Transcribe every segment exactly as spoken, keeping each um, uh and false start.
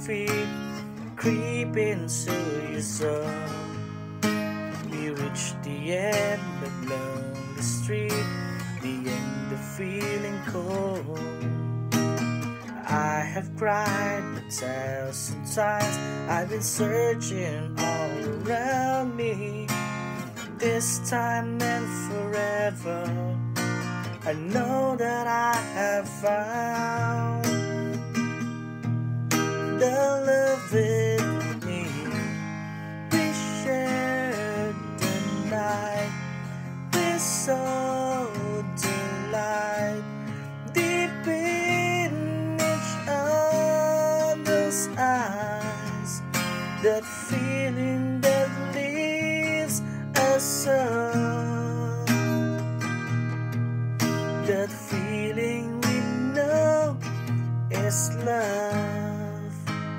feet creep into your soul. We reach the end of lonely street, the end of feeling cold. I have cried a thousand times, I've been searching all around me. This time and forever, I know that I have found the love in me. We shared the night with so delight, deep in each other's eyes, that feeling that leaves us up, that feeling we know is love.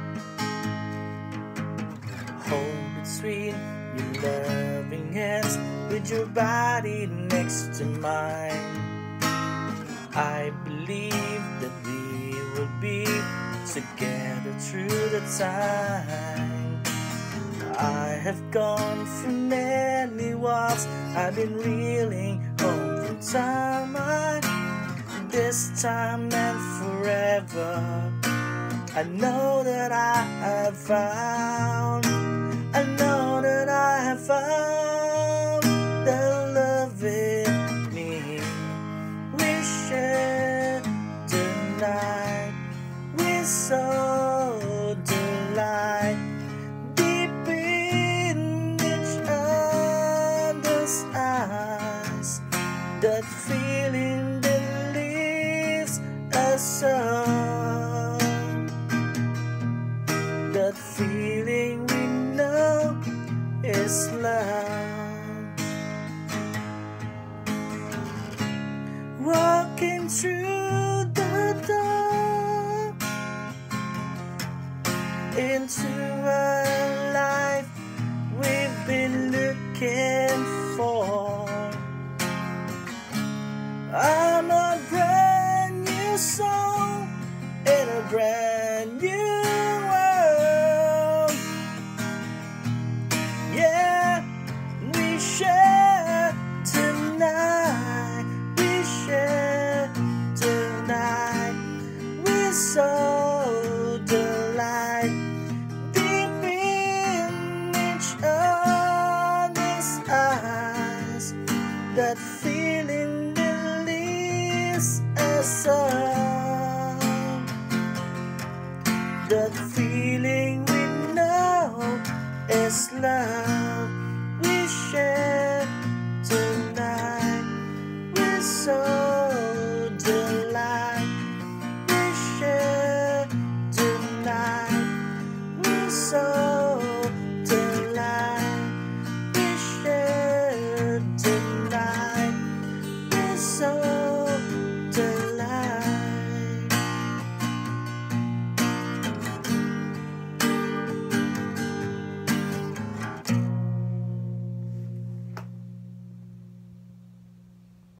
Hold between your loving hands with your body next to mine. I believe that we will be together through the time. I have gone through many walks, I've been reeling home from time. I, this time and forever, I know that I have found, I know that I have found the love in me. We share the night with so delight, deep in each other's eyes, that feeling that leaves us up, that feeling we know is love. Walking through the door into a life we've been looking for. I'm a brand new soul in a brand new world. Yeah, we share tonight, we share tonight, we so delight, deep in each other's eyes, that feeling that leaves us up, that feeling we know is love. We share tonight, we so delight, we share tonight, we so delight, we share tonight, we so